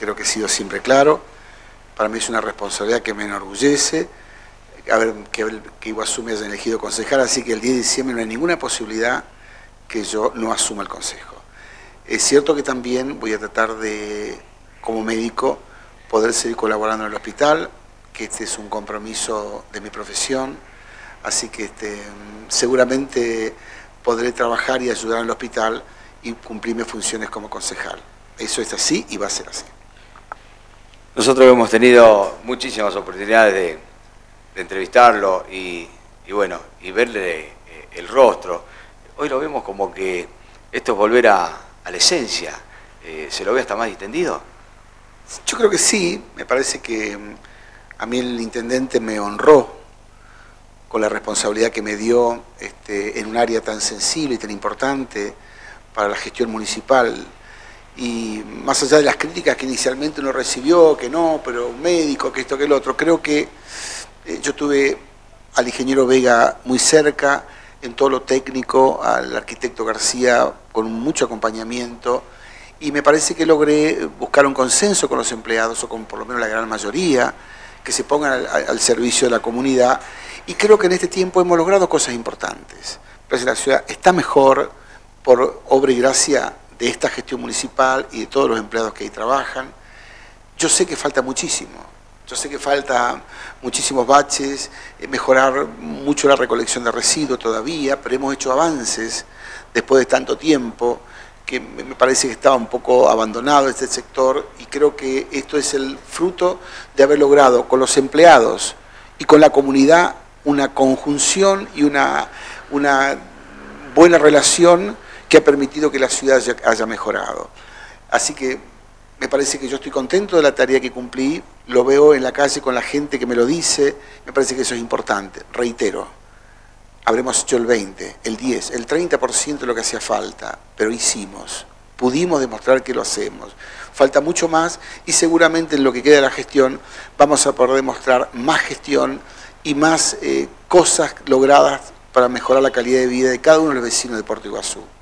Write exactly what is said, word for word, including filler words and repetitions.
creo que he sido siempre claro. Para mí es una responsabilidad que me enorgullece. A ver, que, que Iguazú me haya elegido concejal, así que el diez de diciembre no hay ninguna posibilidad que yo no asuma el consejo. Es cierto que también voy a tratar de, como médico, poder seguir colaborando en el hospital, que este es un compromiso de mi profesión, así que este, seguramente podré trabajar y ayudar en el hospital y cumplir mis funciones como concejal. Eso es así y va a ser así. Nosotros hemos tenido muchísimas oportunidades de, de entrevistarlo y, y bueno, y verle eh, el rostro. Hoy lo vemos como que esto es volver a, a la esencia. Eh, ¿Se lo ve hasta más distendido? Yo creo que sí. Me parece que a mí el intendente me honró con la responsabilidad que me dio este, en un área tan sensible y tan importante para la gestión municipal. Y más allá de las críticas que inicialmente uno recibió, que no, pero un médico, que esto, que el otro, creo que eh, yo tuve al ingeniero Vega muy cerca, en todo lo técnico, al arquitecto García con mucho acompañamiento, y me parece que logré buscar un consenso con los empleados, o con por lo menos la gran mayoría, que se pongan al, al servicio de la comunidad, y creo que en este tiempo hemos logrado cosas importantes. Parece que la ciudad está mejor por obra y gracia de esta gestión municipal y de todos los empleados que ahí trabajan. Yo sé que falta muchísimo, yo sé que falta muchísimos baches, eh, mejorar mucho la recolección de residuos todavía, pero hemos hecho avances después de tanto tiempo que me parece que estaba un poco abandonado este sector, y creo que esto es el fruto de haber logrado con los empleados y con la comunidad una conjunción y una, una buena relación que ha permitido que la ciudad haya, haya mejorado. Así que me parece que yo estoy contento de la tarea que cumplí, lo veo en la calle con la gente que me lo dice, me parece que eso es importante. Reitero, habremos hecho el veinte, el diez, el treinta por ciento de lo que hacía falta, pero hicimos, pudimos demostrar que lo hacemos. Falta mucho más y seguramente en lo que queda de la gestión vamos a poder demostrar más gestión y más eh, cosas logradas para mejorar la calidad de vida de cada uno de los vecinos de Puerto Iguazú.